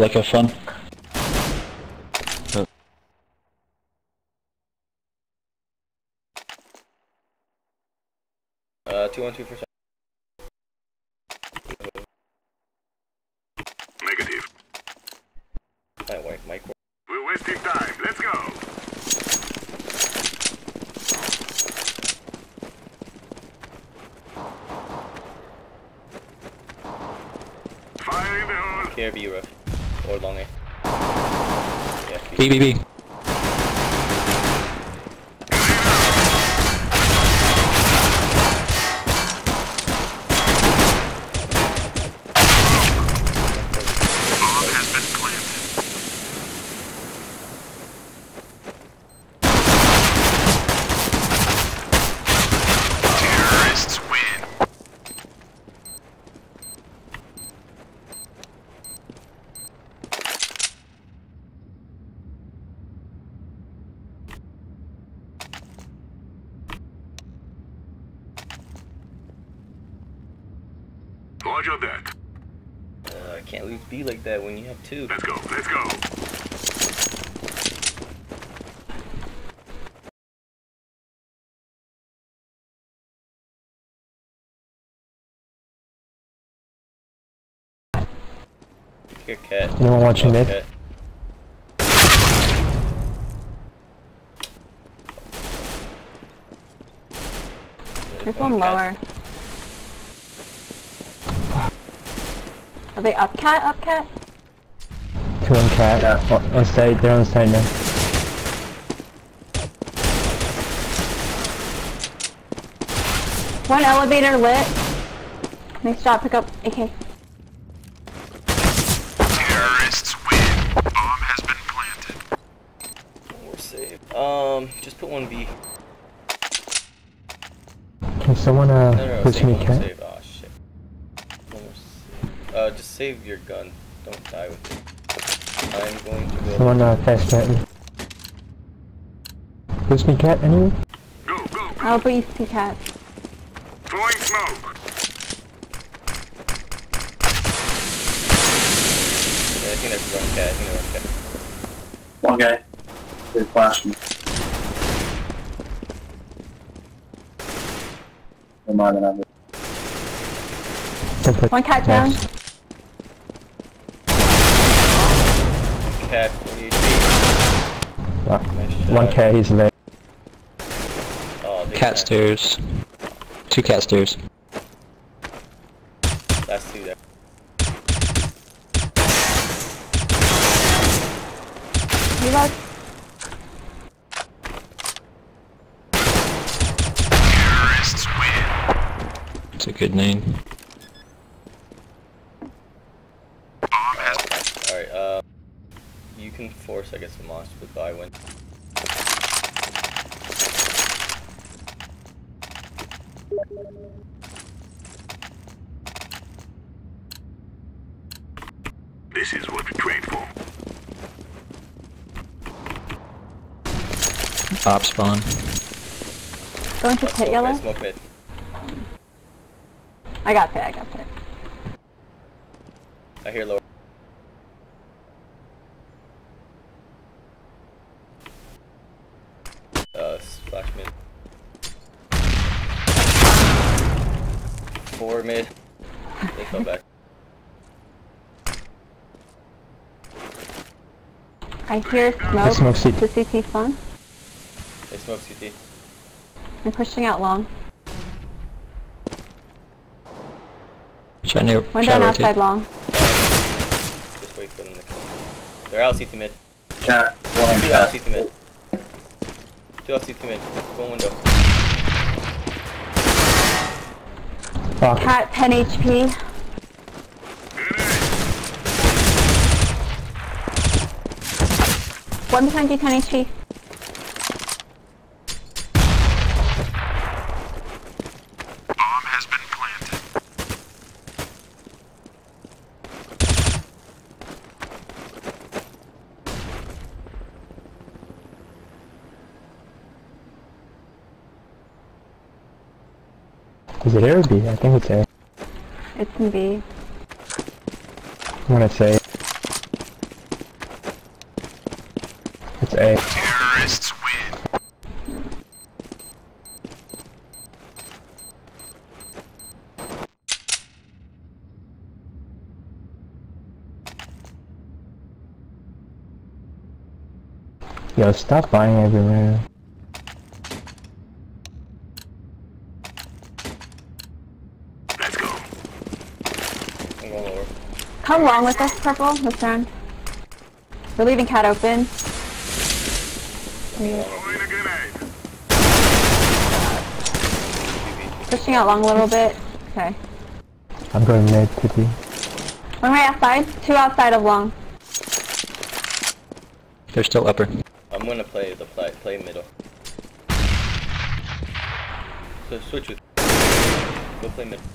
like have fun. 212 for Negative. Mike. We're wasting time. Let's go. Fire in the hole. KRB rough. Or long A. Yeah, B. Watch your deck. I can't lose B like that when you have two. Let's go. Let's go. Here, cat. Anyone watching mid? Cat. There's one lower. Are they up cat? Two on cat. Yeah. On side, they're on side now. One elevator lit. Nice job, pick up AK. Terrorists win. Bomb has been planted. We're safe. Just put one B. Can someone push save, me one cat? save. Oh shit. One more save. Just save your gun. Don't die with it. I'm going to go. Someone fast cat me. Push me cat anyone? Go. I'll breathe to cat. Throwing smoke. Yeah, I think that's one cat. One guy. They flashed me. No more than ever. One cat down. Cat. One cat, he's there. Oh, Cat stairs. Two cat stairs. That's two there. Reload. Terrorists win. It's a good name. Bomb has Alright, you can force, I guess, the mosh with I win. This is what we trained for. Op spawn. Going to pit yellow. Smoke mid. I got pit. I hear lower. Splash mid. 4 mid. They fell back. I hear Smoke smoke CT. to CT spawn. They smoke CT. I'm pushing out long. Try to One down outside long. Just wait for them to come. They're out CT mid. Cat. One Two out cat. CT mid. Two out CT mid. Go window. Fuck. Cat 10 HP. One behind you 10 HP. Bomb has been planted. Is it A or B? I think it's A. It's in B. I'm gonna say. A. Terrorists win. Yo, stop buying everywhere. Let's go. I'm going lower. Come along with us, purple, this round. We're leaving cat open. Throwing a grenade. Pushing out long a little bit. Okay. I'm going mid to B. One right outside, two outside of long. They're still upper. I'm gonna play the play middle. So switch with. Go play mid.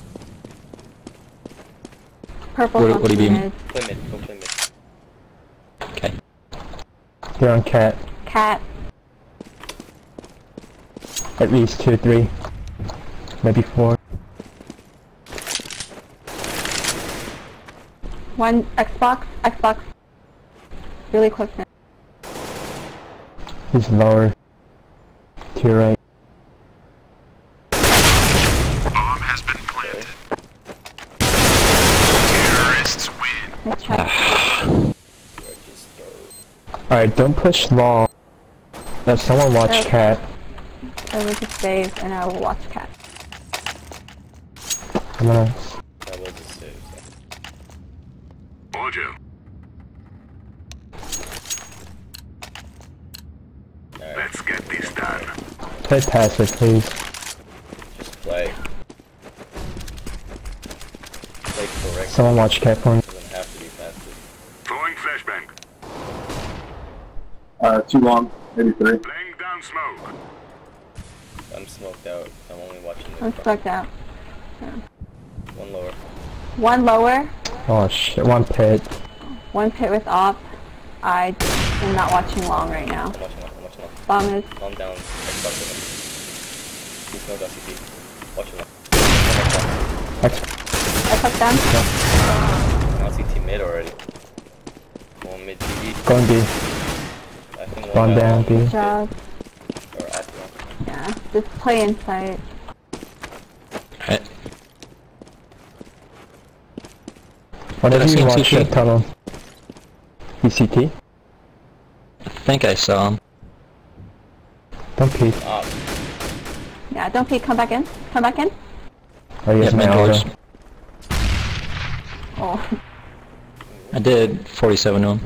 Purple. What do you mean? mid. Play mid. Go play mid. Okay. They're on cat. Cat. At least 2, 3. Maybe 4. One Xbox. Xbox. Really close now. He's lower. To your right. Bomb has been planted. Terrorists win. Nice try. Register. Alright, don't push long. Let someone watch Okay. cat. I will just save and I will watch cat. I'm gonna... That was a save. Audio. Alright, Let's get this done. Play passive, please. just play. Play correct. Someone watch cat for me. Doesn't have to be passive. Throwing flashbang. 2 long, maybe 3. Laying down smoke. I'm smoked out. I'm only watching I'm this. stuck out. One lower. One lower. Oh shit, one pit. One pit with op. I am not watching long right now. I'm watching long. I'm watching long. Bomb is Calm down. Xbox with him. He's no WCP. Watching long. I took them. Now CT mid already. One mid TV. Going B. I think One down, B. Good job. Or at one. Yeah. Just play insight. Alright. Whatever Did I you see him watch CT? that tunnel. ECT? I think I saw him. Don't peek. Ah, Yeah, don't peek. Come back in. Come back in. Oh, he has Yeah, my mid doors. auto. Oh. I did 47 to him.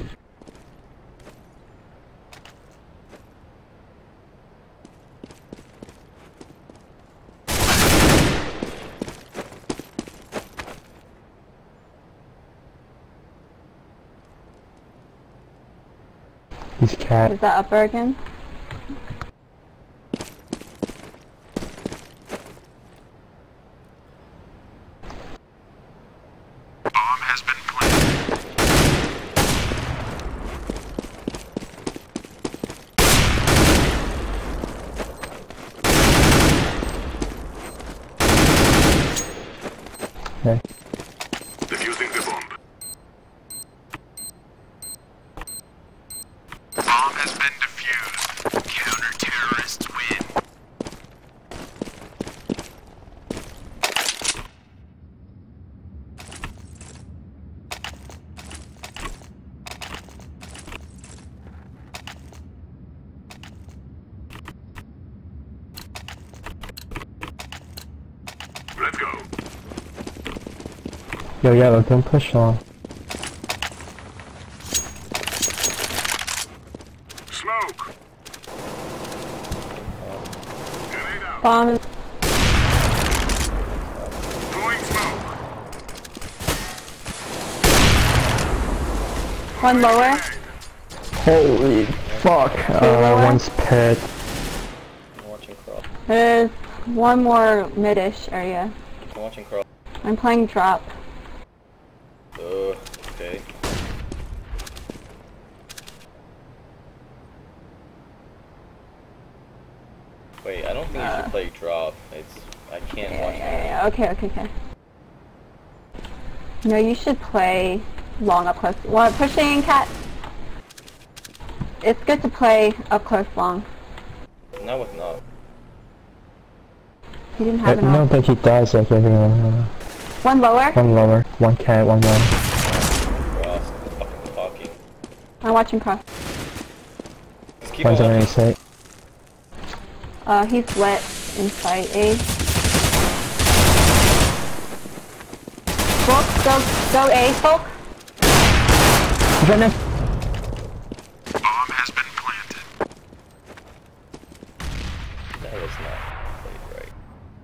He's cat. Is that upper again? Bomb has been planted. Okay. Defusing the bomb. Bomb has been defused. Counter-terrorists win. Let's go. Yo, yellow, don't push long. Smoke. Grenade out. Bomb is Throwing smoke. one lower. Holy fuck. lower? One's pit. I'm watching crawl. There's one more mid-ish area. I'm watching crawl. I'm playing drop. Okay. Wait, I don't think you should play drop. I can't watch it. Yeah. Okay. No, you should play long up close. What, pushing cat? it's good to play up close long. Not with knock. He didn't have I don't enough. think he does like everyone. One lower. One lower, one cat, one lower. Ross, fucking talking. I'm watching cross. Just keep One's on on any watching. site. He's wet in sight A. Folk, go A, Folk. He's right there. Bomb has been planted. That was not played right.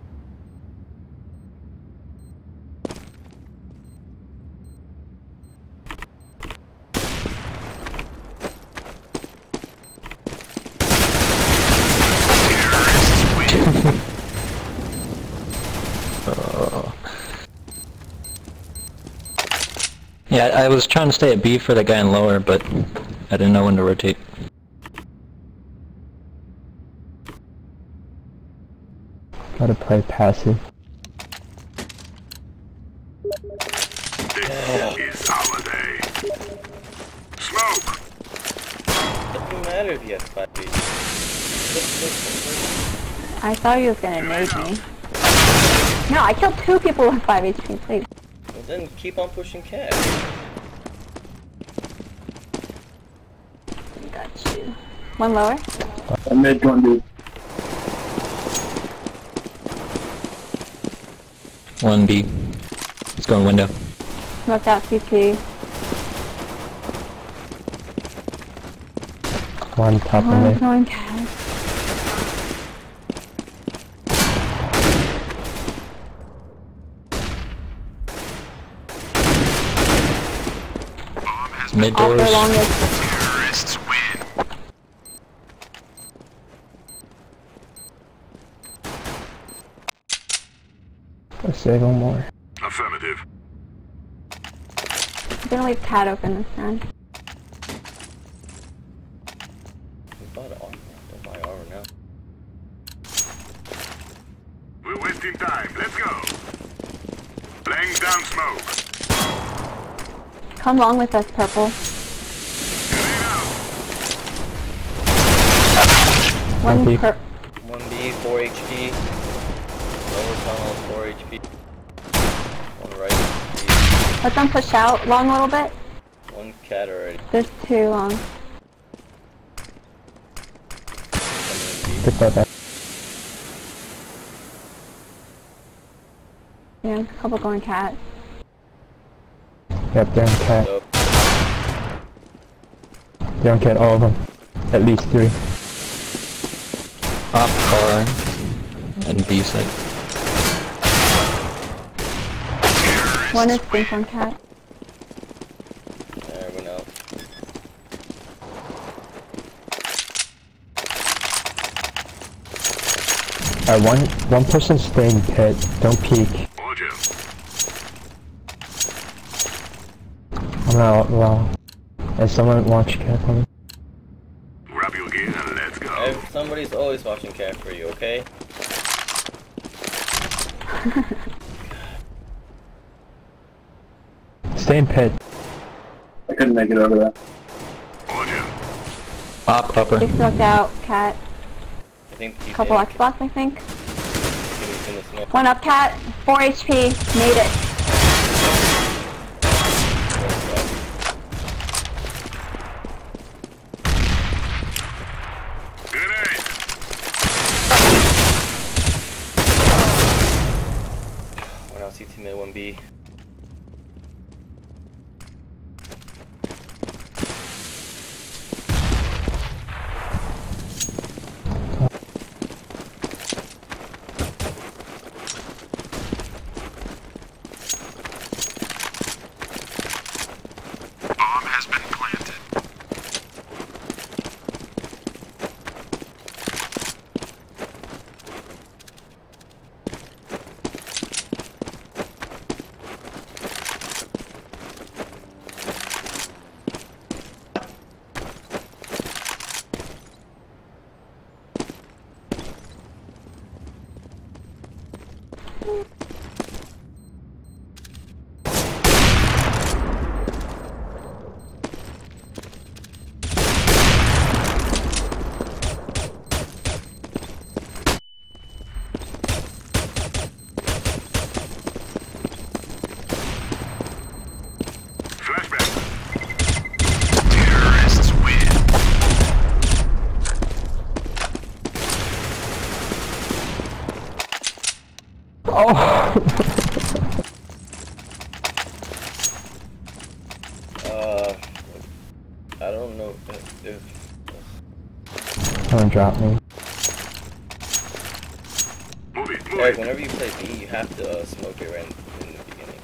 Yeah, I was trying to stay at B for the guy in lower, but I didn't know when to rotate. Gotta play passive. This is holiday. Smoke. Doesn't matter if he has 5 HP. I thought he was gonna nade me. No, I killed 2 people with 5 HP, please. Well, then keep on pushing cat. Got you. One lower. One mid, one B. One B. He's going window. Smoked out CT. One top of One's mid. going cat. Bomb has Mid Off doors. their longest. terrorists win. Let's save one more. Affirmative. I'm gonna leave cat open this time. We bought armor. Don't buy armor now. We're wasting time. Let's go. Laying down smoke. Come along with us, purple. Grenade out. One Copy. 1B, 4 HP. Lower tunnel, 4 HP. One right HP. Let them push out long a little bit. One cat already. There's 2 long. Get that back. Yeah, a couple going cat. Yep, they're on cat. So, They're on cat, all of them. At least 3. Op car. And B side. One is think on cat. there, went out. One person stay in pit. Don't peek. Roger. I'm not well. As someone watch cat for me. Grab your gear and let's go. Somebody's always watching cat for you, okay? Stay in pit. I couldn't make it over there. Roger. Op upper. They smoked out cat. I think he's Couple in, Xbox, I think. he's in the smoke. One up cat. 4 HP. Made it. Grenade. One out CT mid, 1B. Bomb has been planted. Oh! I don't know if Don't drop me. Move it, move Eric, it. whenever you play B, you have to smoke it right in the beginning.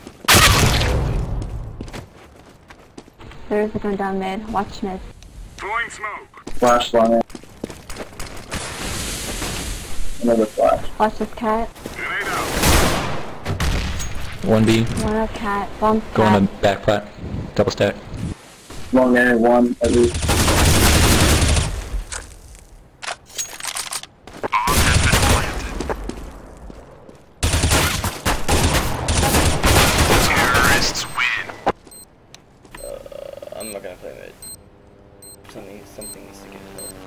There's a gun down mid. Watch mid. Throwing smoke. Flash line. Another flash. Watch this cat. Grenade out. 1B, One up cat. Bomb going cat. to back plat, double stack. Long A, one at least. Terrorists win. I'm not gonna play mid. Something needs to get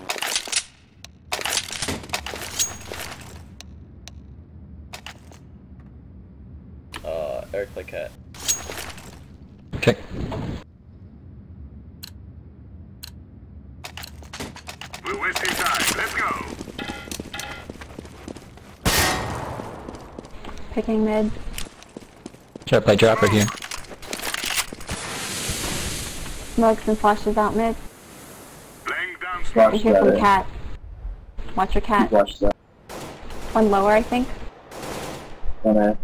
killed. Eric, play cat. Okay. We're wasting time. Let's go. Picking mid. Should I play dropper here? Smokes and flashes out mid. Laying down I Flash hear that some A. cat. Watch your cat. Flash that. One lower, I think. One A.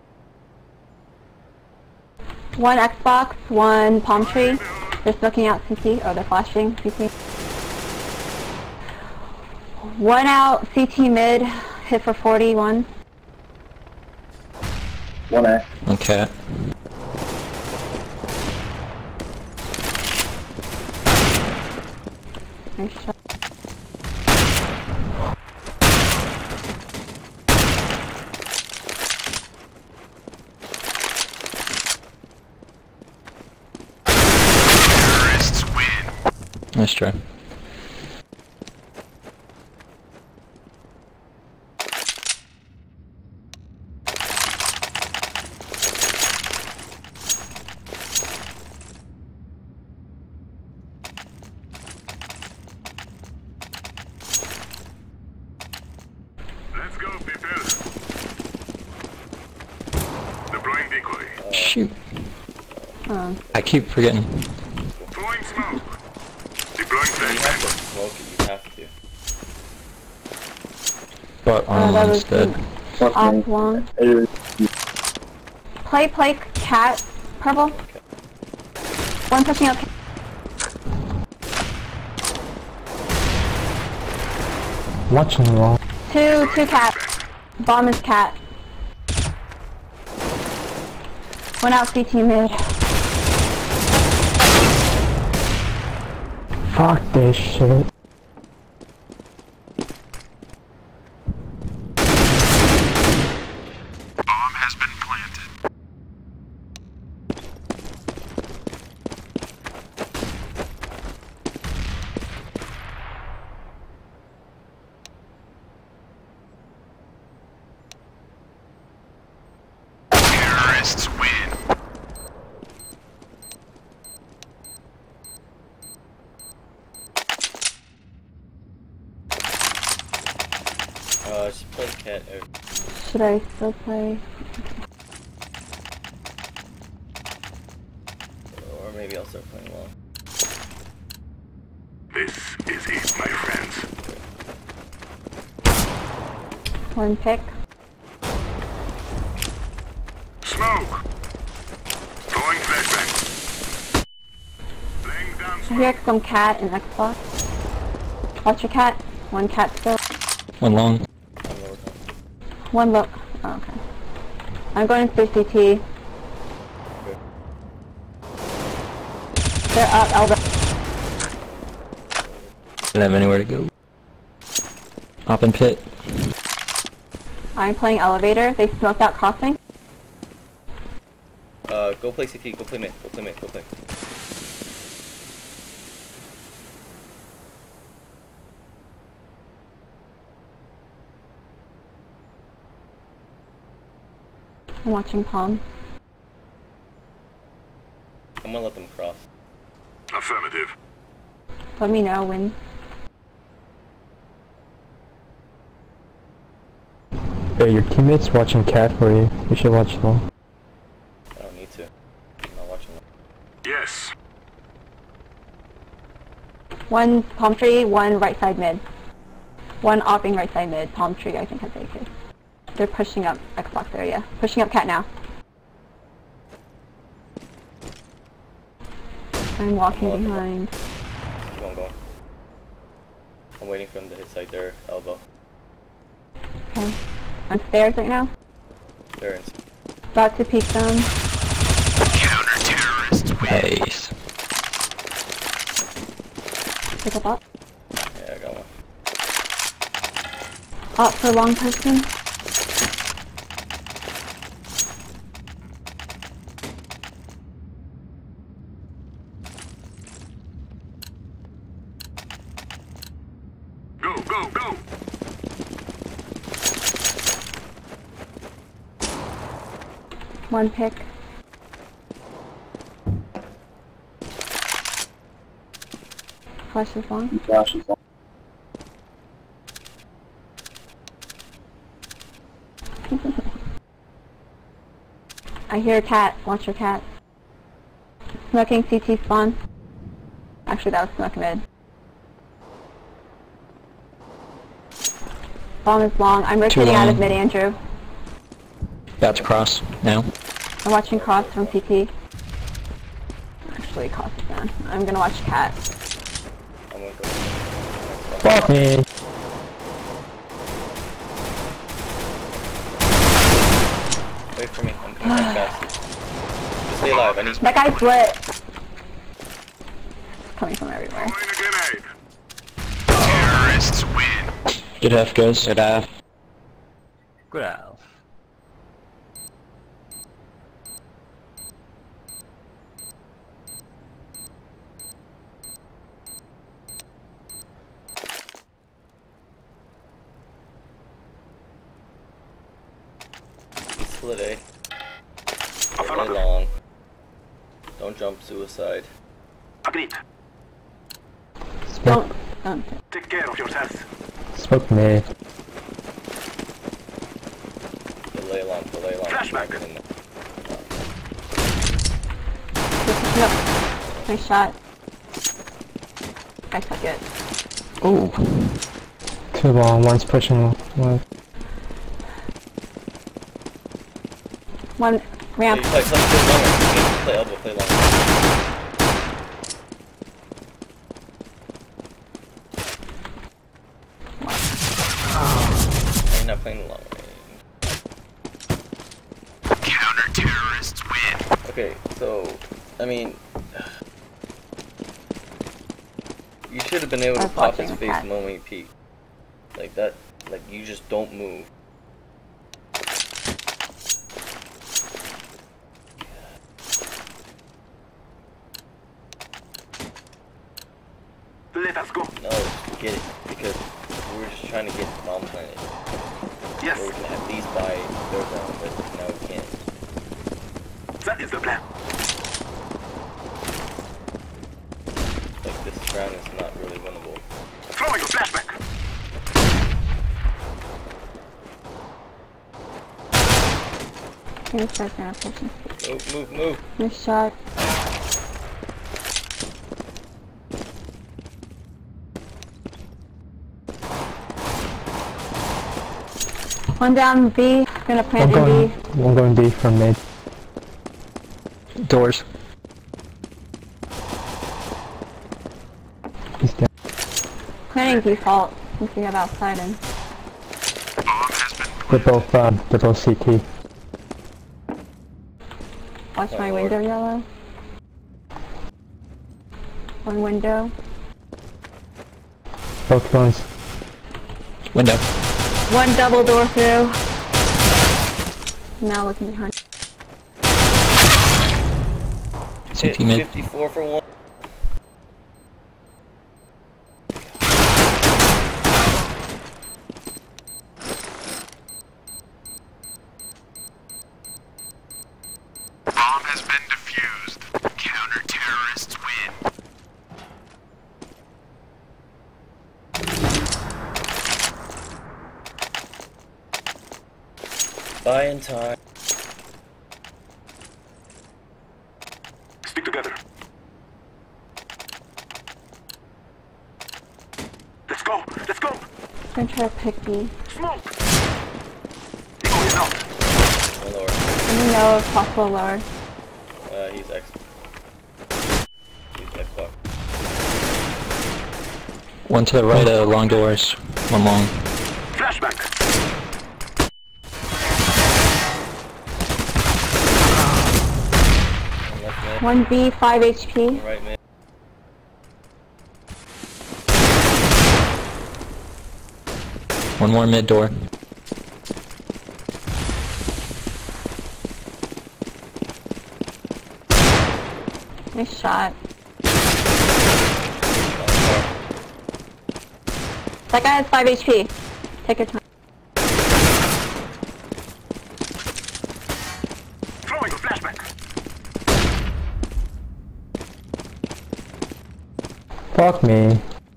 One Xbox, one palm tree. They're smoking out CT. Oh, they're flashing CT. One out CT mid. Hit for 41. One A. On cat. Nice shot. terrorists win. Nice try. Let's go, people. Deploying decoy. Shoot. Oh. I keep forgetting. Throwing smoke. Deploying You have to flashbang. smoke it, you have to. But Oh, that on was instead. Fuck off me. long. A. Play cat. Purple. One pushing out. Watching the wall. Two cat. Bomb is cat. One out CT mid. Fuck this shit. Bomb has been planted. Terrorists win. Just play cat, Eric. Should I still play? Or maybe I'll start playing long. This is it, my friends. One pick. Smoke. Throwing flashbang. Laying down I smoke. hear some cat and Xbox. Watch your cat. One cat still. One long. I'm lower down. One look. Oh, okay. I'm going through CT. They're up, elbow. Didn't have anywhere to go. Up in pit. I'm playing elevator. They smoked out crossing. Go play CT, go play mid, go play mid, go play. I'm watching palm. I'm gonna let them cross. Affirmative. Let me know when. Your teammates watching cat for you. You should watch them. I don't need to. I'm not watching them. Yes. One palm tree, one right side mid. One offing right side mid. Palm tree, I think has AK. They're pushing up Xbox area. Pushing up cat now. I'm walking behind. Go on, go on. I'm waiting for them to hit side their elbow. Okay. On stairs right now. They're in. About to peek them. Nice. Pick up up. Yeah, I got one. Up for long person. Go, go, go. One pick. Flash is long. Flash is on. I hear a cat. Watch your cat. Smoking CT spawn. Actually, that was smoke mid. Bomb is long. I'm rotating out of mid, Andrew. About to cross now. I'm watching cross from CT. Actually, cross is down. I'm gonna watch cat. I'm gonna go. Fuck me! Wait for me. I'm coming back fast. Just stay alive. I need. That guy's lit. It's coming from everywhere. Throwing a grenade. Terrorists win. Good half, guys. Good half. Good half. Split A. Play long. Don't jump suicide. Agreed. Smoke, Don't. Take care of yourself. smoke mid. Delay long. Delay long. Flashback. Get in there. Yep. Nice shot. I took it. Ooh. Too long, one's pushing one. One ramp. Play longer. Play elbow. Play longer. You're not playing long range. Counter-terrorists win. Okay, so I mean, you should have been able to I was pop his watching face that. the moment he peeked. Like that. Like you just don't move. Let us go. No, get it because we were just trying to get bomb planted. Yes, Or we can at least buy third round, but now we can't. that is the plan. Like this round is not really winnable. Throwing a flashback. Gonna start now. Pushing. Move, move, move. Nice shot. One down B. Gonna plant in B. One going B from mid. Doors. He's down. Planting default since we have outside in. They're both CT. Watch my Oh, window, Lord. yellow. One window. Both ones. Window. One double door through. Now looking behind. Hit CT mid. 54 for one. Bomb has been defused. Counter-terrorists win. Buying time. Stick together. Let's go. Let's go. I'm gonna try to pick B. Smoke. Eagle is out. One lower. Let me know if possible lower. He's X. He's Xbox. One to the right, long doors. One long. Flashback. One left mid. 1B, 5 HP. One right mid. One more mid door. Nice shot. That guy has 5 HP. Take your time. Throwing a flashback. Fuck me.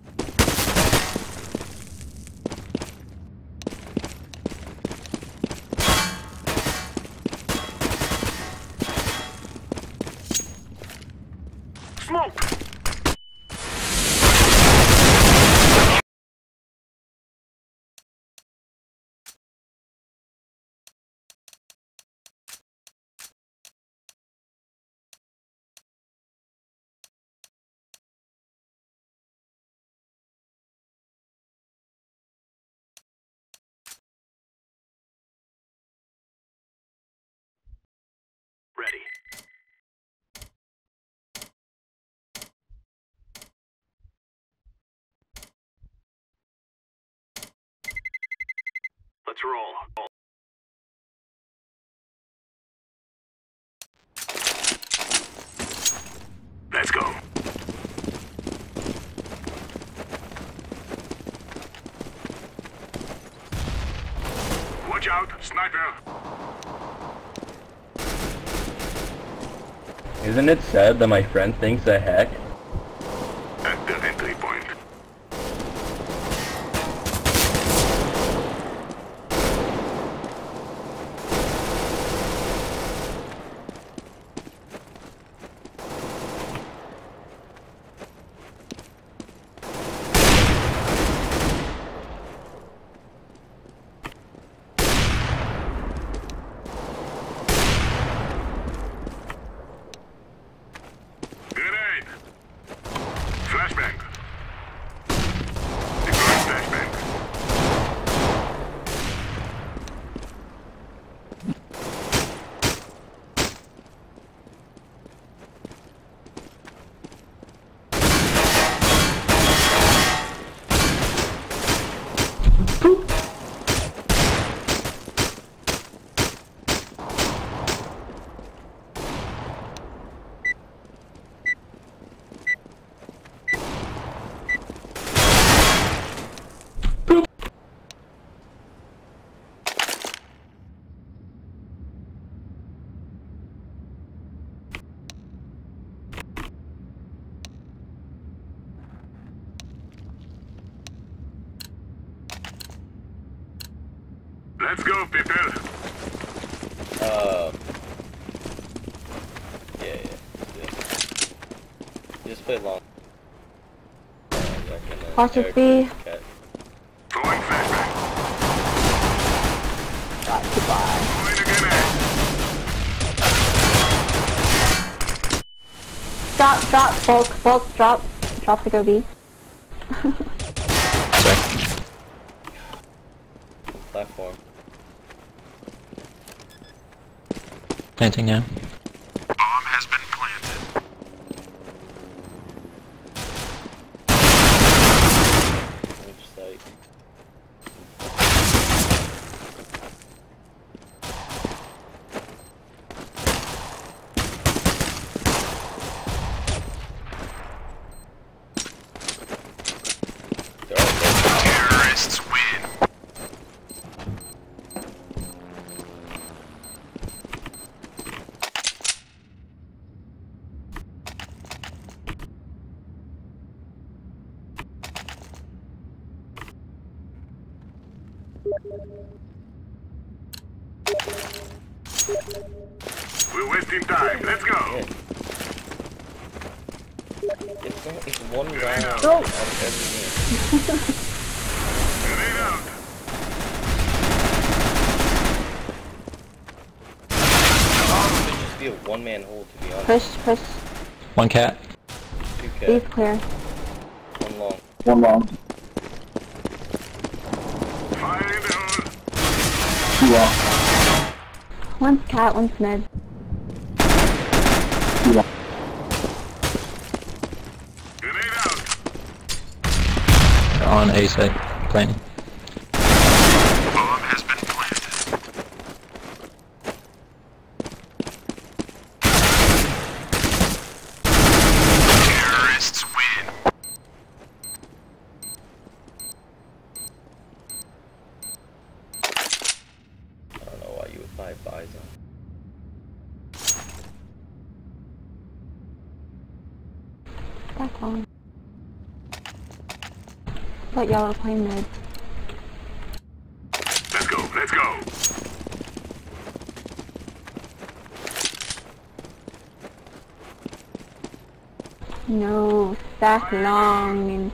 Smoke. Ready. Let's roll. Let's go. Watch out, sniper. Isn't it sad that my friend thinks I hack? At the entry point. Grenade! Flashbang! Deploying flashbang. Let's go, people! Yeah. Just play long. Cautious B. Throwing flashbang. Goodbye. Throwing a grenade. Drop, bulk, drop to go B. Platform. Planting now. Bomb has been planted. Which site? They're all dead. Terrorists win. We're wasting time. Let's go. It's one round out Go. of every game. Grenade out. It should just be a one-man hold, to be honest. Push. One cat. Two B's cat, clear. one long. One long. Fire in the hole. Two long. One's cat, one's mid. Two long. Grenade out. On A side. Planting. Bomb has been planted. Terrorists win. I don't know why you would buy Bison. Back long. But y'all are playing mid. Let's go. Let's go. No, stack long and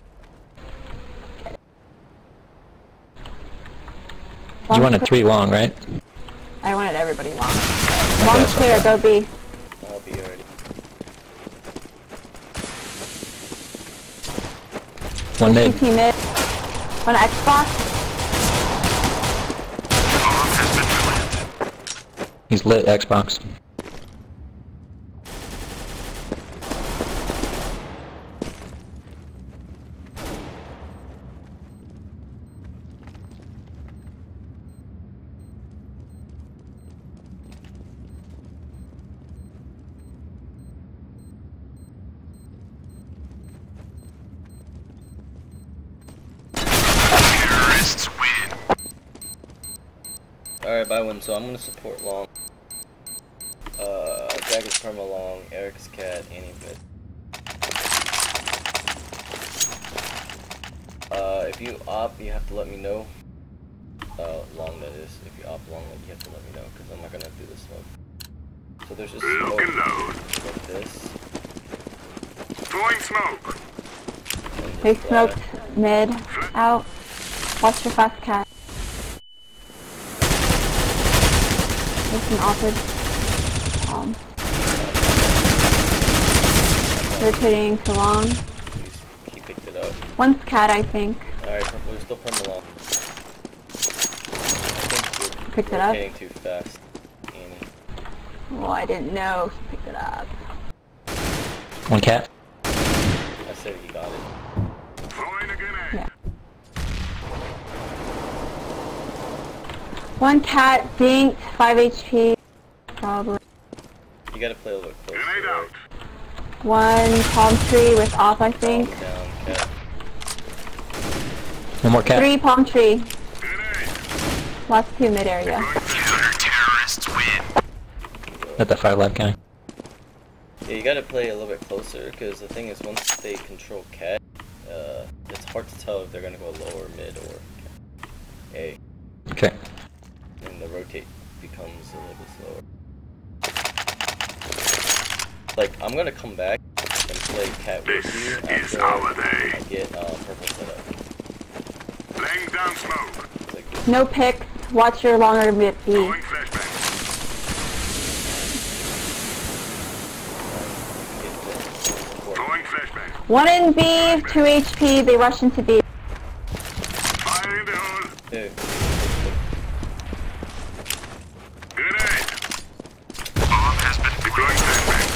You wanted 3 long, right? I wanted everybody long. Okay, Long that's not clear, bad. go B. I'll be ready. One mid. CT mid. One Xbox. Bomb has been planted. He's lit Xbox. Terrorists win. Alright, bye one, so I'm gonna support long. Jack is perma long, Eric's cat, Annie mid. If you op, you have to let me know. Long that is. If you op long, you have to let me know, because I'm not gonna do this smoke. So there's just smoke Lock and load. like this. Throwing smoke. And They this smoked mid. Out. Watch your fast cat. Listen offered. Rotating to long. He picked it up. One's cat, I think. Alright, we're still perma long. I think we're Picked it up? rotating too fast, Annie. Well, I didn't know he picked it up. One cat. I said he got it. Throwing a grenade. Yeah. One cat, dinked, 5 HP. Probably. You gotta play a little bit closer. Grenade out. One palm tree with off, I think. Down, cat. One more cat. 3 palm tree. Grenade. Last 2 mid area. Counter-terrorists win. At the 5 lab guy. Yeah, you gotta play a little bit closer, because the thing is, once they control cat, it's hard to tell if they're gonna go lower, mid, or A. Okay. And the rotate becomes a little bit slower. Like, I'm gonna come back and play cat with This you is after our day. I get purple set up. Laying down smoke. It's like this. No picks. Watch your longer mid B. Throwing flashbang. Throwing flashbang. One in B, 2 HP. They rush into B. Fire in the hole. Dude, Grenade. Bomb has been Deploying flashbang.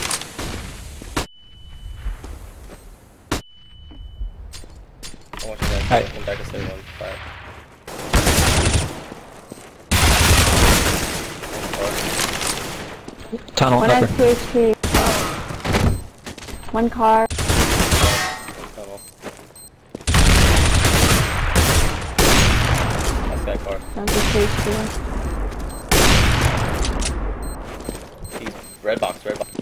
I want you guys Alright. to come back and say 1, 5. Tunnel One upper. has 2 HP. One car. Tunnel. That's that car. That's a 2 HP. He's red box, red box.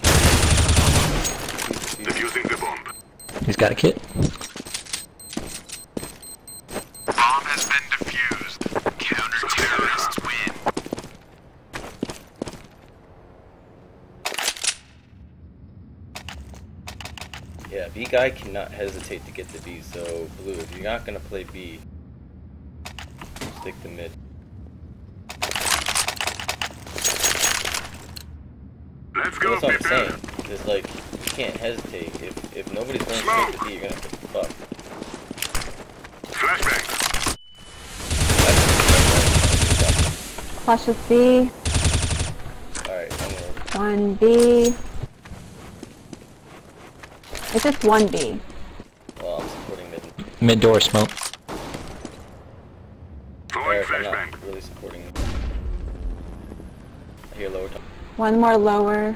Defusing the bomb. He's got a kit. Bomb has been defused. Counter-terrorists win. B guy cannot hesitate to get the B, so blue, if you're not gonna play B, stick to mid. Let's go, That's what I'm people. saying. Because, like, you can't hesitate. If nobody's going to take the B, you're gonna get fucked. Flashbang. Flash is B. Alright, I'm gonna... 1B. It's just 1B. Well, I'm supporting mid. Mid door smoke. Throwing Or if I'm flashbang. not really supporting mid. I hear lower top. One more lower.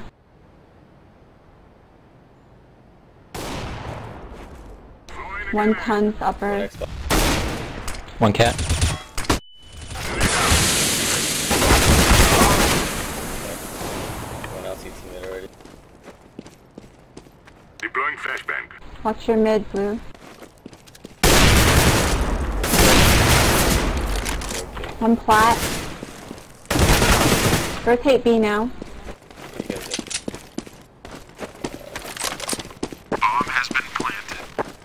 One tons upper. Next box. One cat. One else eats mid already. Deploying flashbang. Watch your mid, blue. One plat. Rotate B now. What do you guys do? Bomb has been planted.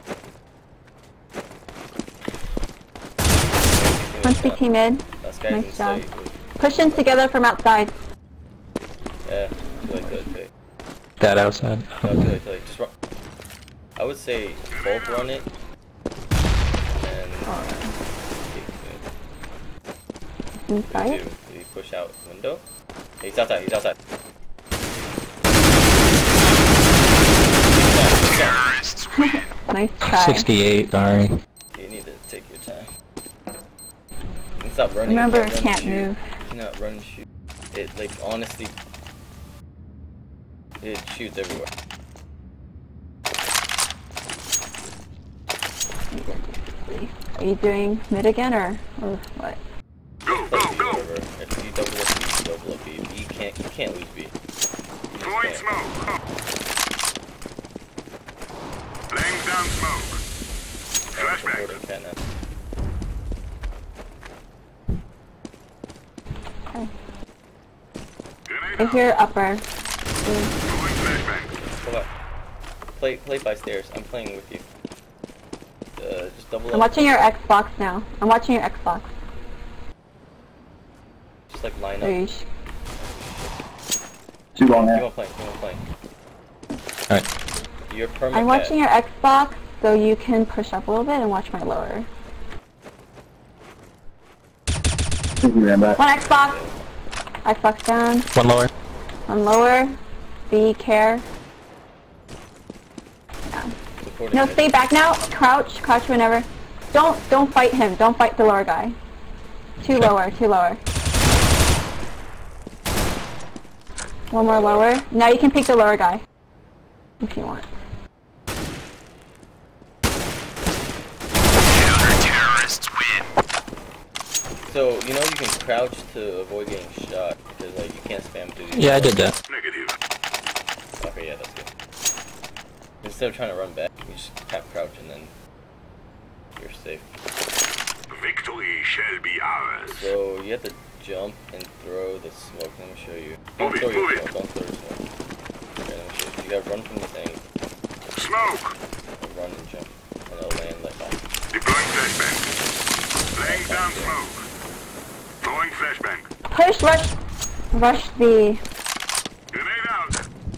One CT mid. Last guy's Nice job. inside. Push in together from outside. Yeah, good. That outside. No, good. Just run. I would say both run it. And... Inside. Did he push out window? He's outside. Terrorists win. Nice try. 68, sorry. You need to take your time. You can stop running. Remember, You can't run and can't shoot. move. You cannot run and shoot. It, like, honestly... It shoots everywhere. Are you doing mid again or what? Go, Play go, B, go. whatever. If you double up B, you double up B. You can't lose B. You just Throwing can't. smoke. Laying down smoke. Flashbang. Supporting cat now. Okay. Grenade I out. hear upper. Throwing flashbang. Go back. Play by stairs. I'm playing with you. Just double I'm up. watching your Xbox now. I'm watching your Xbox. Just like line up. There you Two long Keep there. on playing. Alright. You're perma I'm watching your Xbox, so you can push up a little bit and watch my lower. I think we ran back. One Xbox. Xbox down. One lower. One lower. B care. Supporting No, mid. stay back now. Crouch whenever. Don't fight him. Don't fight the lower guy. Two lower. One more lower. Now you can pick the lower guy. If you want. Counter-terrorists win. So, you know you can crouch to avoid getting shot, because like you can't spam through these. Yeah, I did that. Negative. Okay, yeah, that's good. Instead of trying to run back, you just tap crouch and then you're safe. Victory shall be ours. So you have to jump and throw the smoke. Let me show you. Don't Move it, throw your move it. smoke. Don't throw your smoke. Okay, let me show you. You gotta run from the thing, Smoke. run and jump, and it'll land like that. Deploying flashbang. Laying down smoke. Throwing flashbang. Push, rush the. Grenade out.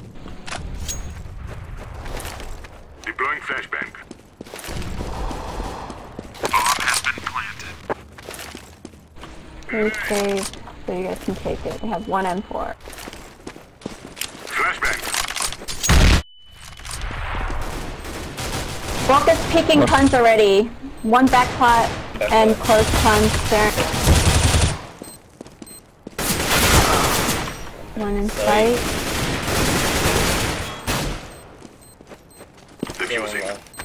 Deploying flashbang. Bomb has been planted. Very safe, so you guys can take it. They have one M4. Flashbang. Brock is peeking tons already. One back plot and close tons there. One in sight. Diffusing.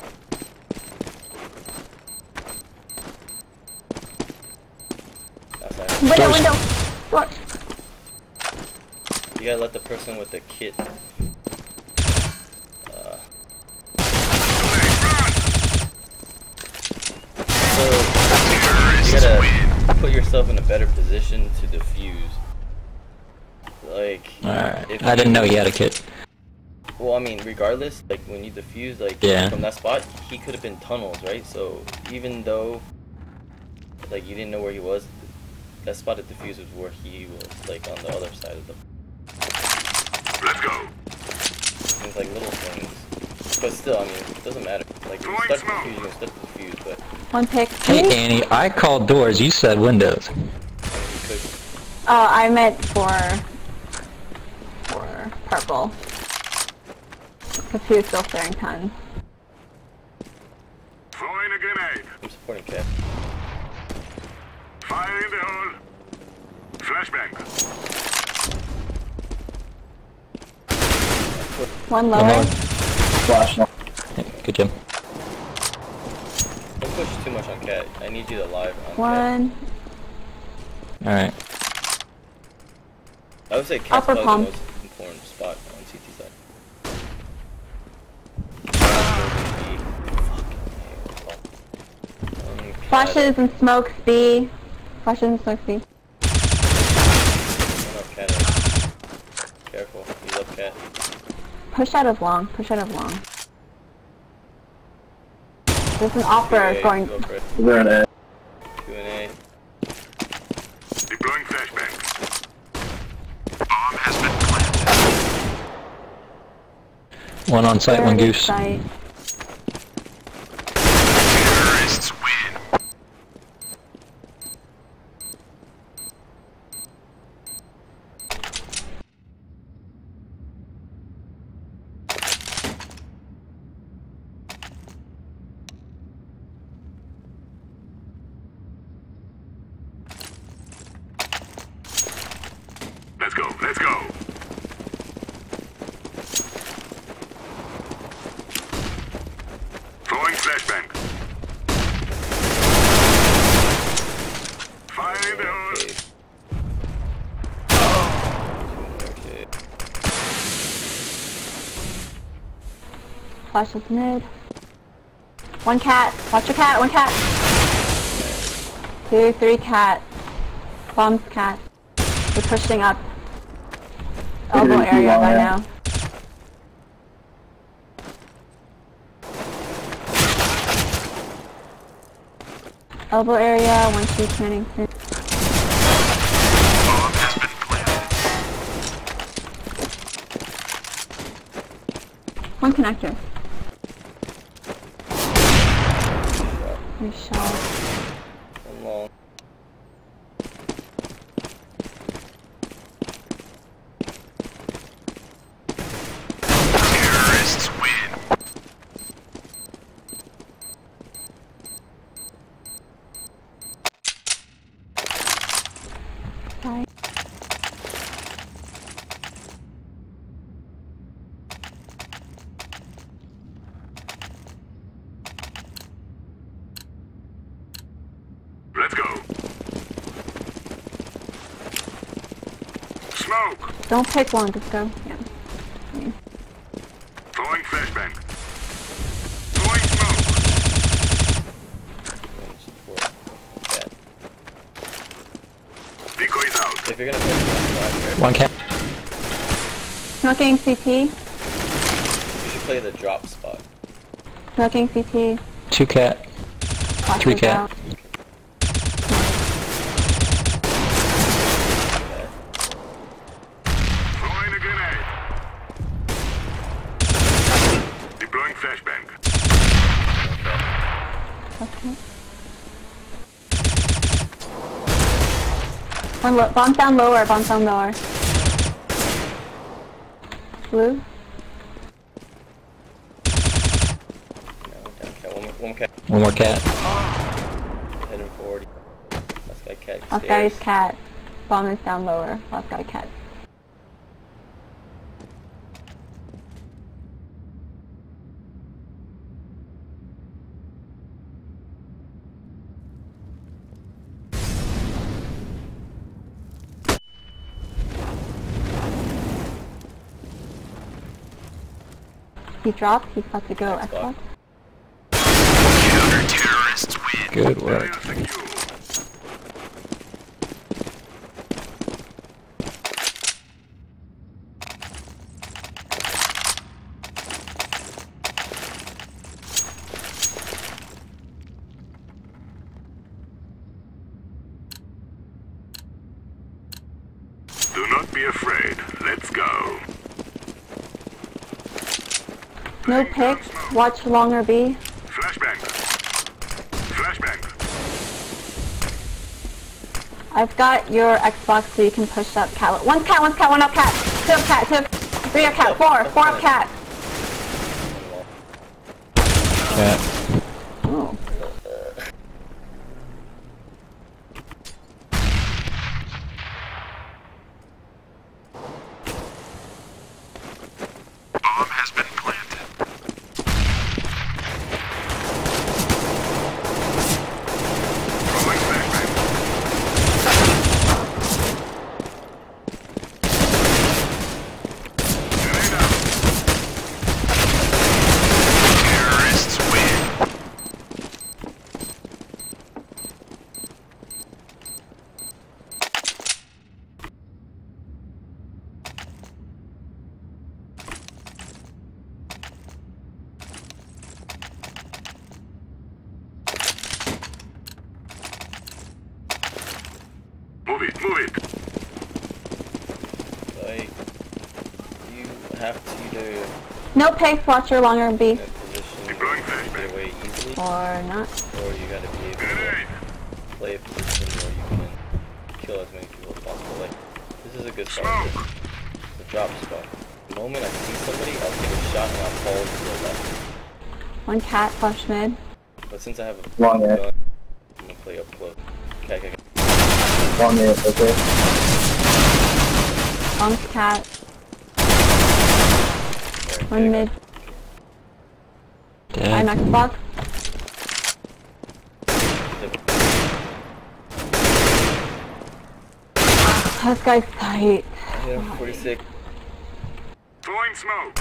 Outside. Window. Door. You gotta let the person with the kit. So you gotta put yourself in a better position to defuse. Like, Alright. if I didn't you- know he had a kit. Well, I mean, regardless, like when you defuse, like from that spot, he could have been tunnels, right? So even though, like you didn't know where he was, that spot of defuse was where he was, like on the other side of the. Let's go. It's like little things, but still, I mean, it doesn't matter. Like you start defuse, you can start defuse, but. One pick. Hey Annie, I called doors. You said windows. Oh, I meant for purple. Because he was still staring tons. Throwing a grenade. I'm supporting Cat. Fire in the hole. Flashbang. One lower. Flash. Hey, good job. Don't push too much on Cat. I need you to live on One. Alright. I would say Cat's Upper probably pump. the most important spot on CT side. Flashes and smokes B. Flashes and smokes B. Careful, he's up Cat. Push out of long. Push out of long. There's an offer going. We're in A. Q&A. Deploying flashbang. Bomb has been planted. One on site, one goose. Site. Terrorists win. Let's go. Let's go. Throwing flashbang. Fire in the hole. Okay. Flashes mid. One cat. Watch your cat. One cat. 2, 3 cat. Bombs cat. We're pushing up. Elbow area by now. Elbow area, 1 2 planning. Bomb has been planted. One connector. Nice shot. One long. Terrorists win. Sorry. Let's go. Smoke. Don't pick one, just go. Yeah. Throwing flashbang. Throwing smoke. Support Cat. Decoys out. If you're gonna push that spot, One cat. Smoking CT. you should play the drop spot. Smoking CT. 2 cat. Flashes 3 cat. out. Throwing a grenade. Deploying flashbang. Okay. One bomb down lower, bomb down lower. Blue. No, down Cat. One Cat. One more cat. Heading forward. Last guy Cat. Last guy's cat. Bomb is down lower. Last guy cat. He dropped. He's about to go Xbox. Counter-terrorists win. Good work. Area secure. Do not be afraid. Let's go. No picks. Watch longer B. Flashbang. Flashbang. I've got your Xbox so you can push up cat. One cat, one cat, one up cat. Two up cat, two up. Three up cat, four up cat. Cat. Oh. Bomb has been planted. Throwing flashbang. Grenade out. Terrorists win. Move it, move it. Like, you have to either No picks. Watch your longer B. get in a position Deploying where you flashbang. get away easily, Or not. or you gotta be able Grenade. to play a position where you can kill as many people as possible. Like, this is a good spot. Smoke. It's a drop spot. The moment I see somebody, I'll take a shot and I'll fall to the left. One cat, flush mid. But since I have a Long gun, edge. I'm gonna play up close. Okay. Long edge, okay. Long cat. Alright, One mid. I'm Dead. Xbox. This guy's tight. Yeah, 46. Throwing smoke.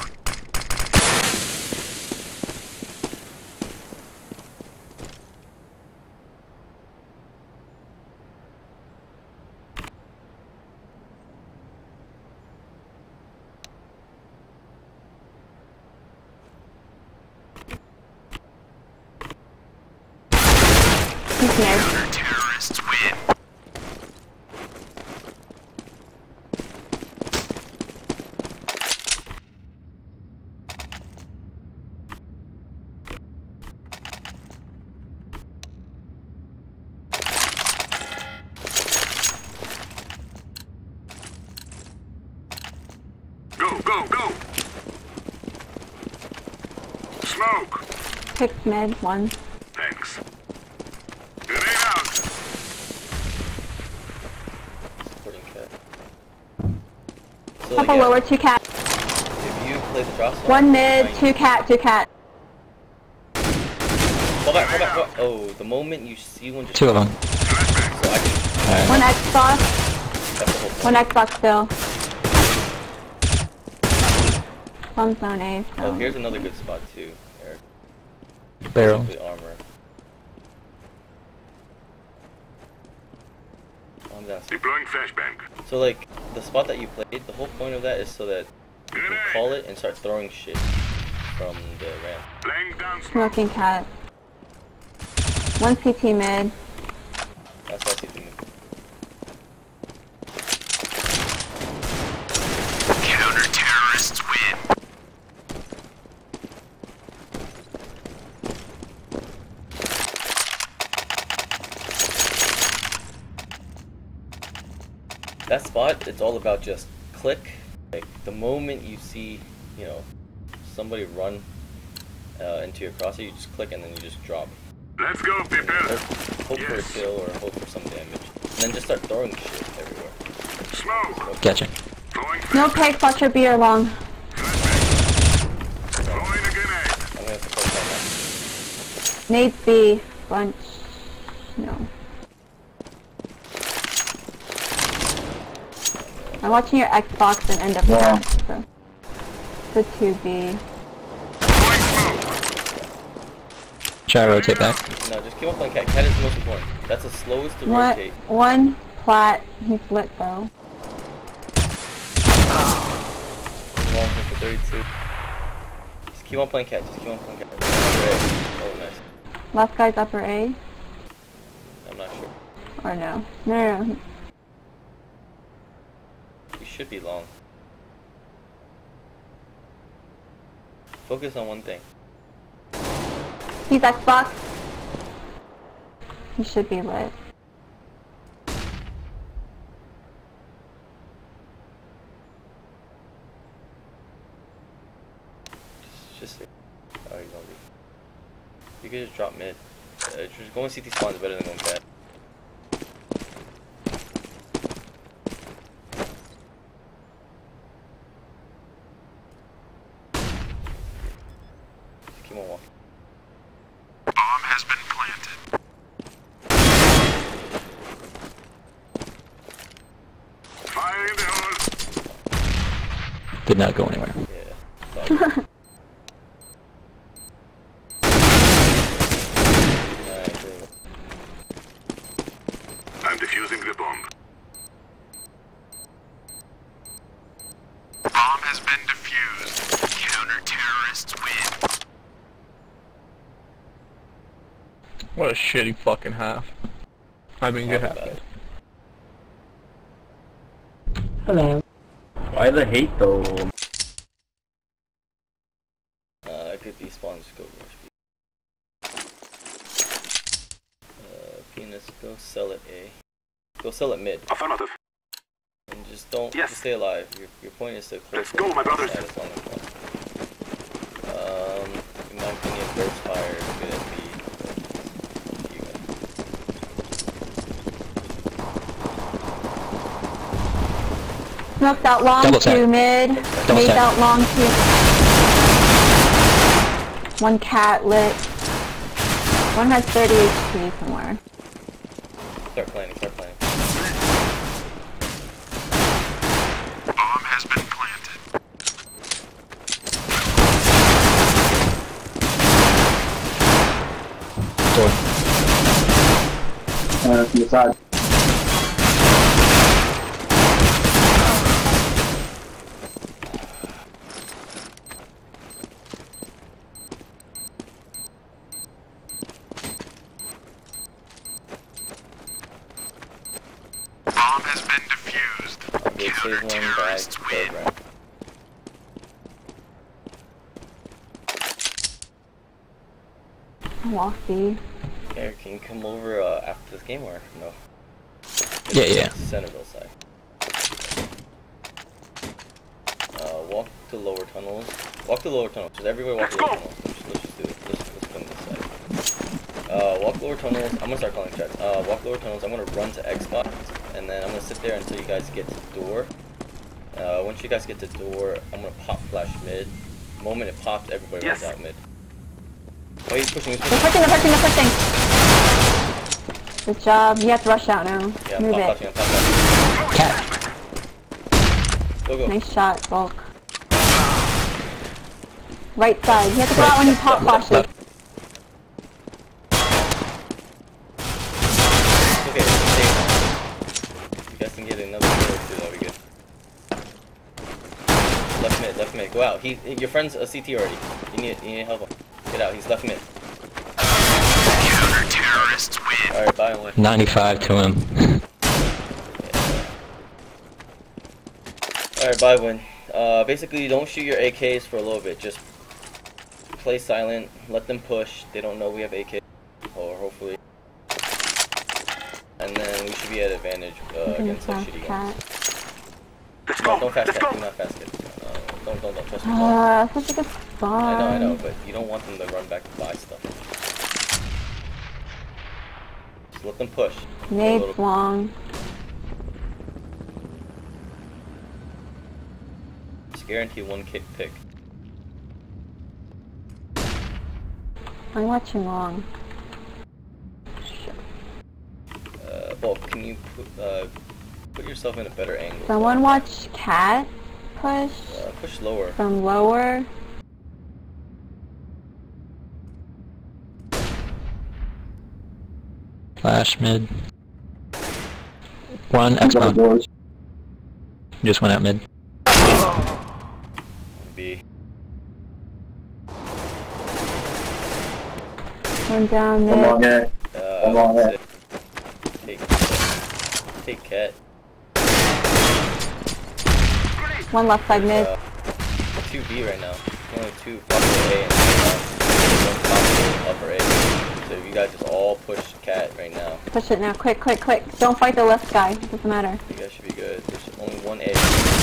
He's mid. Terrorists win. Go, go, go. Smoke. Picks mid. One. Thanks. Grenade out. Supporting cat. So Couple yeah, lower. Two cat. if you play the drop spot, One mid. fine. Two cat. Two cat. Fall back, fall back, fall back. Oh, the moment you see one just Two of them. Flashbang. so I can, Alright. One Xbox. that's the whole point. One Xbox still. Some zone A. Oh, So. here's another good spot too, Eric. Barrel. The armor. Calm down. Deploying flashbang. So like, the spot that you played, the whole point of that is so that you can Grenade. call it and start throwing shit from the ramp. Laying down smoke. Smoking cat. One CT mid. That's what I see to me. Counter-terrorists win. That spot, it's all about just click. Like, the moment you see, you know, somebody run into your crosshair, you just click and then you just drop. Let's go, people. Hope for a Yes. kill or hope for some damage. And then just start throwing shit everywhere. Smoke. Gotcha. Throwing No picks. Watch your B or long. flashbang. Throwing a grenade. I'm gonna support that Nades B. Bunch. No. I'm watching your Xbox and end up Yeah. cat. So. The 2B. Throwing smoke. Try to rotate back. now. No, just keep on playing cat. Cat is the most important. That's the slowest to What? rotate. One plat. He's lit though. Long for 32. Just keep on playing cat. Just keep on playing cat. Oh, nice. Last guy's upper A. I'm not sure. Or no. No. should be long. Focus on one thing. He's Xbox. He should be lit. Just oh, he's on B. You could just drop mid. Just going CT spawn is better than going bad. Just keep on walking. Bomb has been planted. Fire in the hole! Did not go anywhere. Yeah. I'm defusing the bomb. Bomb has been defused. Counter-terrorists win. What a shitty fucking half. I mean, good half. Hello. Why the hate though? It could be spawn, just go rush B. Penis, go sell it A. Go sell it mid. Affirmative. And just don't Yes. just stay alive. Your point is to close Let's go, my brothers. as long as possible. In my opinion, burst fire is good at B. You guys. Smoked out long Double to tap. mid. Double Made tap. out long to. One cat lit. One has 30 HP somewhere. Start planning, start planning. Bomb has been planted. Door. From the side. Bomb has been defused. Okay, save one bag, Counter-terrorists third win. round. Walkie. Eric, can you come over after this game or no? Yeah, yeah. Centerville side. Walk to lower tunnels. Walk to lower tunnels. Just everywhere walk to lower tunnels. Let's just do it. Let's come this side. Walk lower tunnels. I'm gonna start calling shots. Walk lower tunnels. I'm gonna run to X spot, and then I'm gonna sit there until you guys get to the door. Once you guys get to the door, I'm gonna pop flash mid. The moment it pops, everybody runs out mid. Oh, he's pushing. He's They're pushing. pushing. Good job. You have to rush out now. Yeah, Move pop it. flashing. I'm pop flashing. Cat. Go go. Nice shot, Bulk. Right side. You have to go out when you pop flashes. Left. Okay, stay. You guys can get another kill or two, that'll be good. Left mid, go out. Your friend's a CT already. You need to help him. Get out, he's left mid. Counter-terrorists win. Alright, bye one. 95 to him. Alright, bye one. Basically, don't shoot your AKs for a little bit. Just play silent, let them push. They don't know we have AK, or hopefully. And then we should be at advantage against like shitty guns. Let's No, go! don't fast Let's cat, go! do not fast cat. Don't trust me. Such a good spot. I know, but you don't want them to run back to buy stuff. Just let them push. Nade's long. Just guarantee one kick pick. I'm watching long. Bulk, can you put yourself in a better angle? Someone watch cat push Push lower. from lower. Flash mid. One X Double bomb. doors. Just went out mid. B. One down One long mid. A. One long A. Take cat. One left side mid. 2B right now. Only 2 upper A and 1 top upper A. So you guys just all push cat right now. Push it now, quick, quick, quick. Don't fight the left guy, it doesn't matter. You guys should be good. There's only 1 A.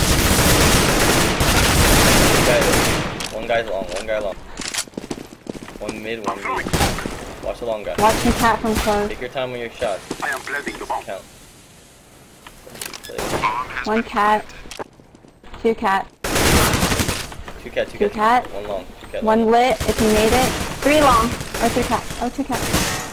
One guy's long, one guy long. One mid, one B. Watch the long guy. Watching cat from close. Take your time with your shots. I am planting the bomb. Count. 1 cat. 2 cat. 2 cat, 2 2 cat. cat. 1 long. 2 cat 1 long. lit, if you made it. 3 long. Or 2 cat. Oh, 2 cat.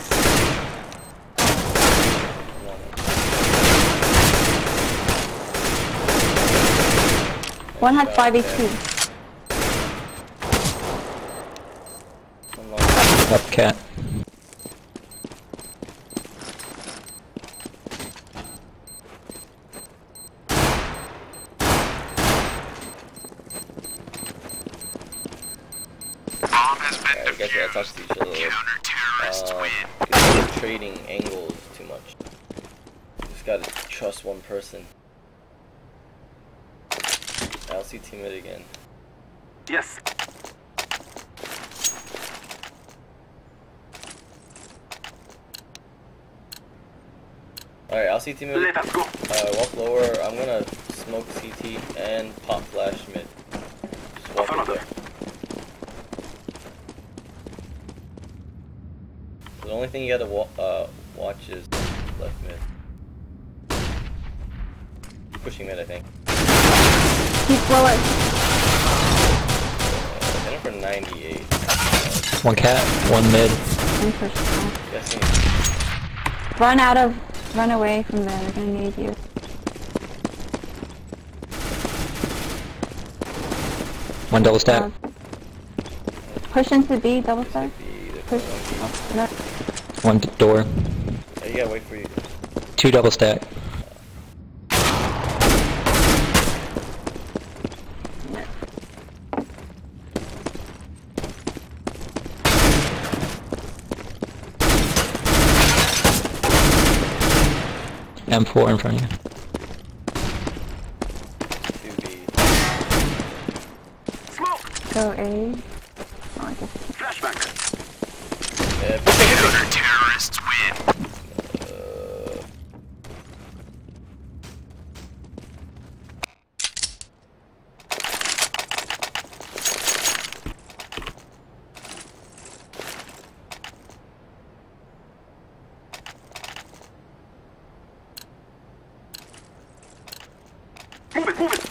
One had 5 HP. One long. Up cat. Bomb has been I guess I talked to each other. Counter-terrorists win. You're trading angles too much. You just gotta trust one person. I'll see team it again. Yes. Alright, I'll see team it. Let us go. Walk lower. I'm gonna smoke CT and pop flash mid. Just walk up there. The only thing you gotta watch is left mid. Pushing mid, I think. Keep lower. Hit him for 98. 1 cat, 1 mid. And push cat. Guessing. Run away from there, they're gonna need you. One double stack. Push into B, double stack. Push. Oh, no. 1 door. Oh, you gotta wait for you. 2 double stack. M4 in front of you. 2B. Smoke. Go A. Oh, I guess. Flashback. Yeah, push it. Counter-terrorists win. Move it, move it.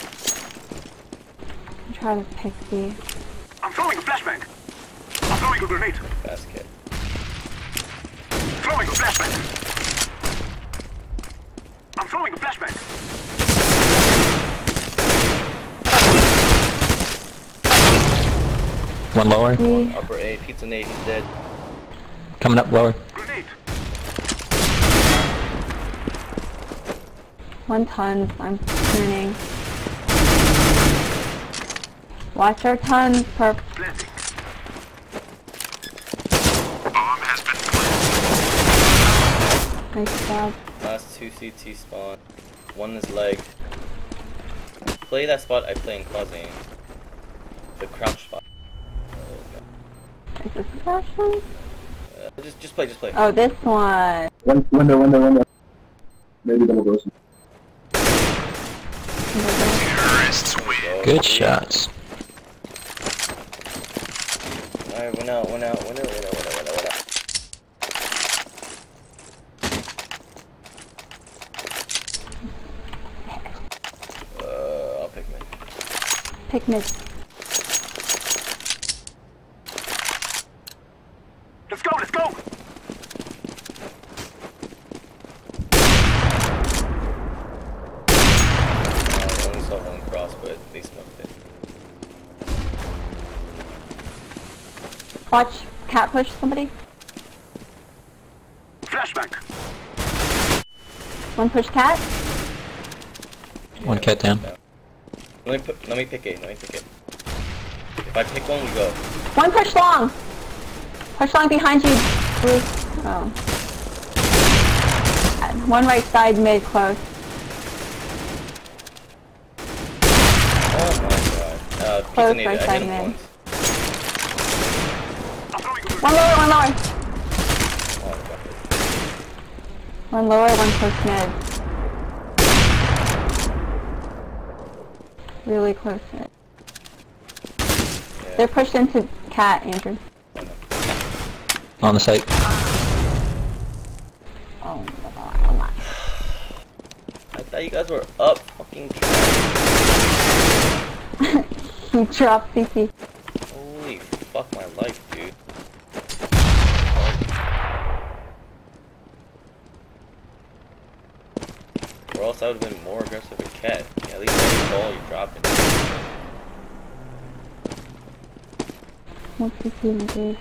Try to pick B. I'm throwing a flashbang. I'm throwing a grenade. Basket. Throwing a flashbang. I'm throwing a flashbang. One lower. B. Upper A, pizza nade, he's dead. Coming up lower. Grenade. 1 tons, I'm turning. Watch our tons, perp. Planting. Bomb has been planted. Nice job. Last 2 CT spawn. 1 is leg. Play that spot I play in closet. The crouch spot. Is this the first one? Just play. Oh, this one. Window. Maybe double doors. Terrorists win. Good shots. Alright, went out. I'll pick mid. Pick mid. Let's go, let's go. I only saw 1 cross, but they smoked it. Watch cat push somebody. Flashbang. 1 push cat. 1 cat down. Let me pick it. If I pick 1, we go. 1 push long. Push long behind you, Blue. Oh. 1 right side mid close. Close nade. right I side hit him mid. once. One lower, one lower. Oh, fuck it. One lower, one close mid. Really close mid. Yeah. They're pushed into cat, Andrew. On the site. Oh my god. I thought you guys were up. Fucking cat. He dropped CC. Holy fuck my life, dude. Or else I would have been more aggressive with cat. Yeah, at least that's the ball you're dropping. What's CC in the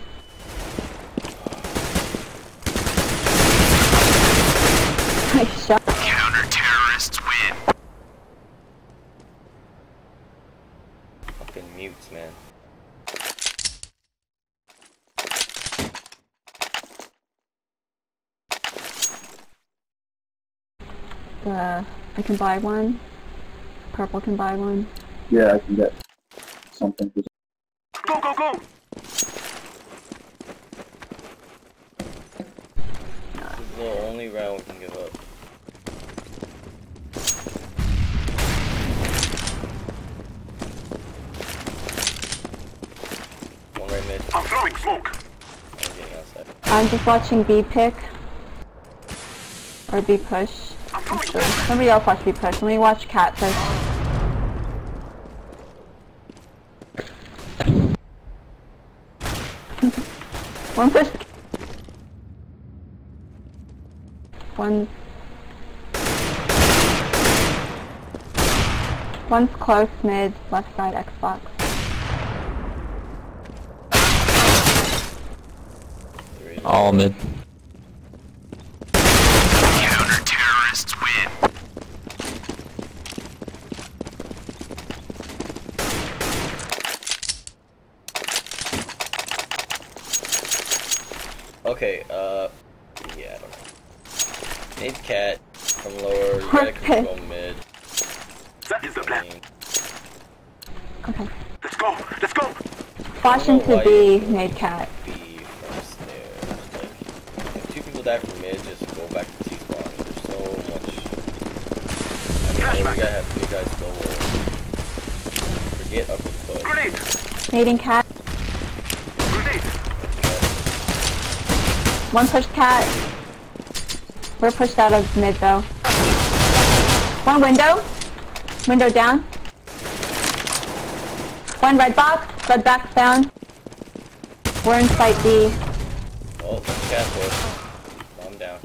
Nice shot. Counter-terrorists win. Fucking mutes, man. I can buy one. Purple can buy one. Yeah, I can get something. Go, go, go! This is the only round we can give up. One right mid. I'm throwing smoke. I'm getting outside. I'm just watching B pick. Or B push. Sure. Somebody else watch B push. Let me watch cat push. One push. One. One's close mid, left side Xbox. All mid. Counter-terrorists win. Okay, yeah, I don't know. Mid cat from lower, you gotta control mid. That is the plan. Okay. Let's go, let's go! Flash into B, mid cat. B first there. Like, if two people die from mid, just go back to T spawn. There's so much. I mean, we gotta have three guys go forget upper foot. Grenade! Nading cat. Grenade! One push cat. We're pushed out of mid though. One window. Window down. One red box. Red box down. We're in site B. Oh, cat push. I'm down.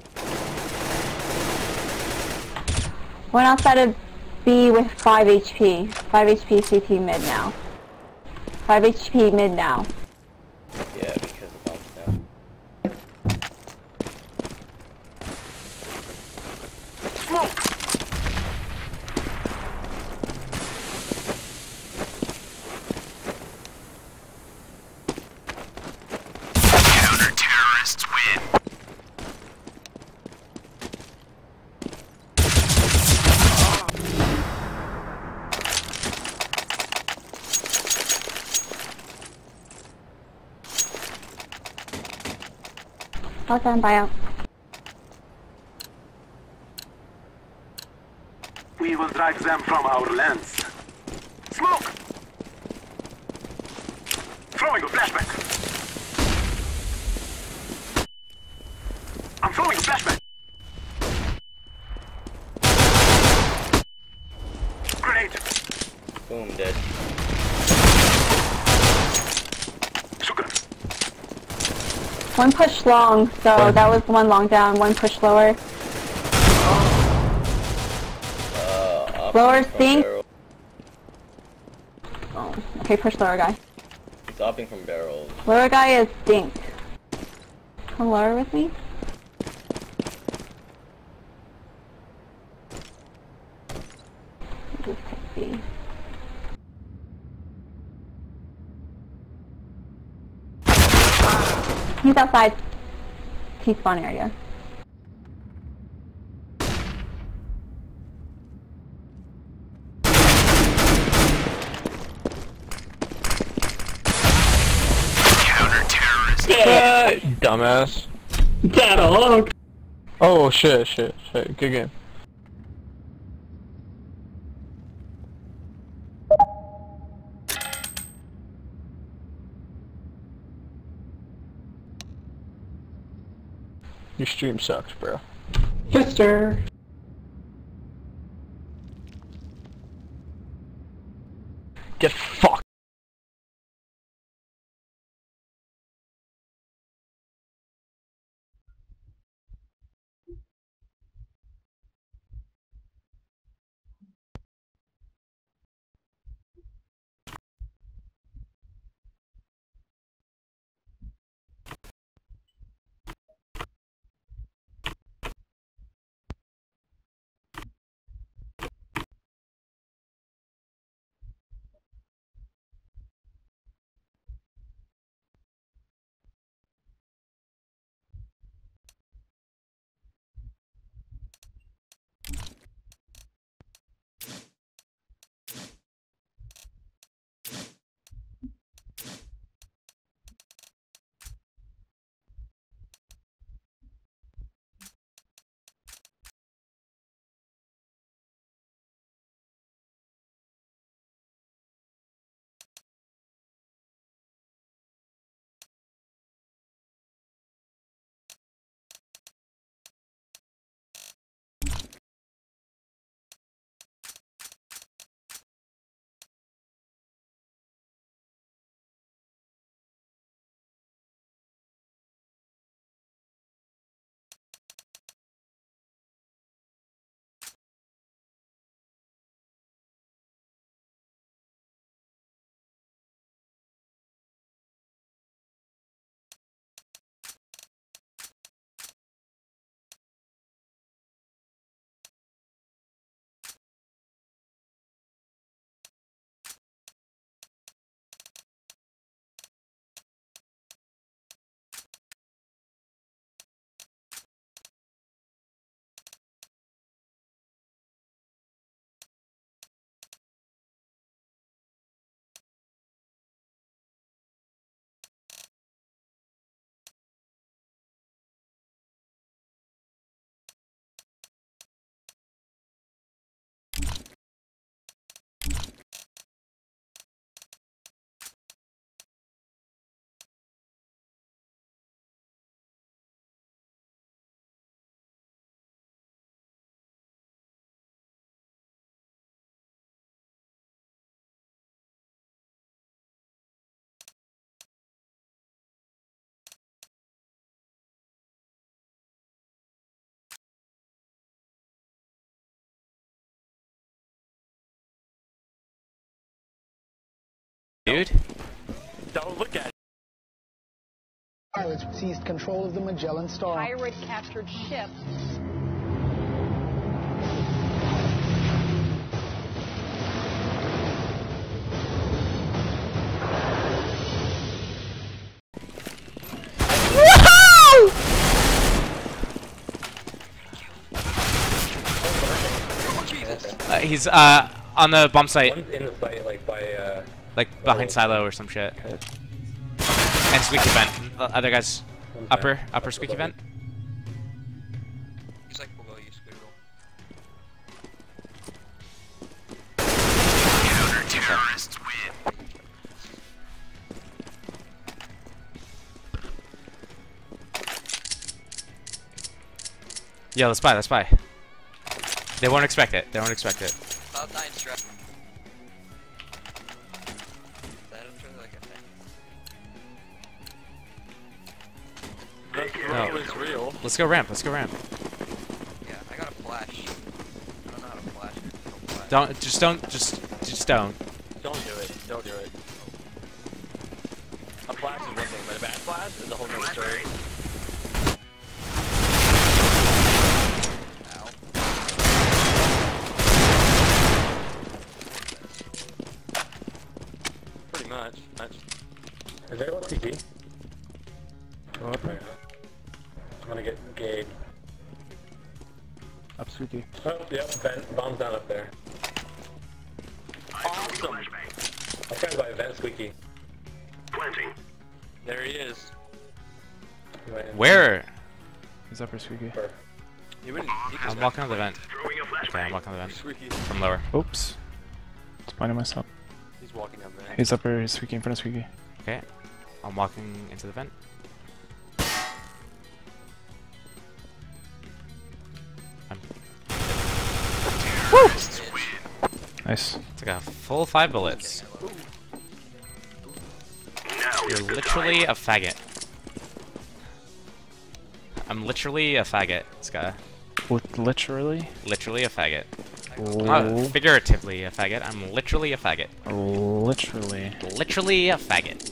One outside of B with 5 HP. 5 HP CT mid now. 5 HP mid now. Yeah, because the bomb's down. Smoke! Counter-terrorists win. Well done, buyout. We will drive them from our lands. Smoke! Throwing a flashback. I'm throwing a flashback. Grenade! Boom, dead. Shukran. One push long, so that was one long down. One push lower. Lower sink. Oh, okay, push lower guy. Stopping from barrels. Lower guy is dink. Come lower with me. Just take B. He's outside T-spawn area. Dumbass. Got a hog. Oh shit. Good game. Your stream sucks, bro. Sister. Get fucked. Dude. Don't look at it. Pilots seized control of the Magellan Star. Pirate captured ship. He's on the bomb site. One's in the site, like behind silo or some shit. And squeaky vent. The other guys, upper squeaky vent. He's like below you, Squidward. Counter-terrorists win. Yo, let's buy. They won't expect it. Cloud 9 strap. No. Real. Let's go ramp. Yeah, I got a flash. I don't know how to flash. Just don't. Don't do it. A flash is one thing, but a bad flash is a whole nother story. Pretty much. Is there a TP? Go up there. I'm gonna get Gabe. Up squeaky. Oh, yep, vent. Bomb's down up there. Awesome. I tried by vent squeaky. Planting. There he is. Where? He's upper squeaky. I'm walking on the vent. Okay, I'm walking on the vent. From lower. Oops. Just blinding myself. He's walking up there. He's upper, he's squeaky in front of squeaky. Okay. I'm walking into the vent. Woo! Nice. It's like a full 5 bullets. You're literally a faggot. I'm literally a faggot, this guy. Literally? Literally a faggot. Oh. Not figuratively a faggot, I'm literally a faggot. Literally. Literally a faggot.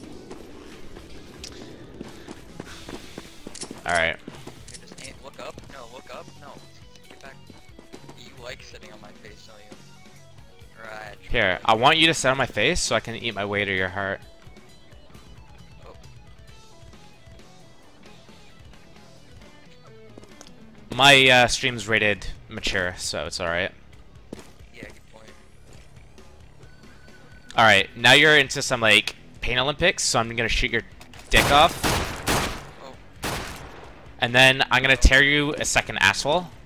Alright. Look up. No, look up. No. Get back. You like sitting on my face, don't you? Right. Here, I want you to sit on my face so I can eat my way to your heart. My stream's rated mature, so it's alright. Yeah, good point. Alright, now you're into some, like, Pain Olympics, so I'm gonna shoot your dick off. Oh. And then I'm gonna tear you a second asshole.